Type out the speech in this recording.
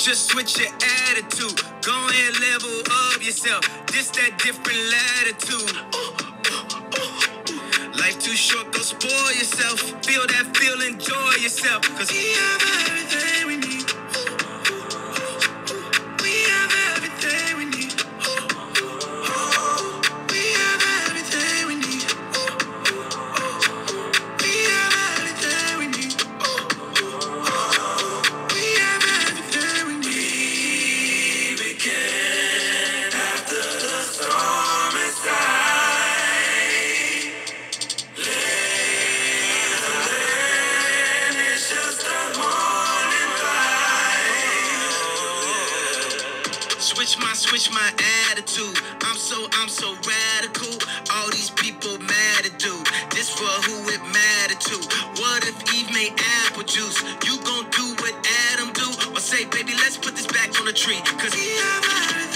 Just switch your attitude. Go ahead, level up yourself. This that different latitude. Life too short, go spoil yourself. Feel that feel, enjoy yourself. Cause we have everything we need. We have everything we need. We have everything we need. We have everything we need. We have everything we need. We begin after the storm inside. Living is just a morning light. Switch my attitude. I'm so radical. All these people mad at dude. This for who it matter to. What if Eve made apple juice? You gon' do what Adam do? Or say, baby, let's put this back on the tree. Cause we have everything.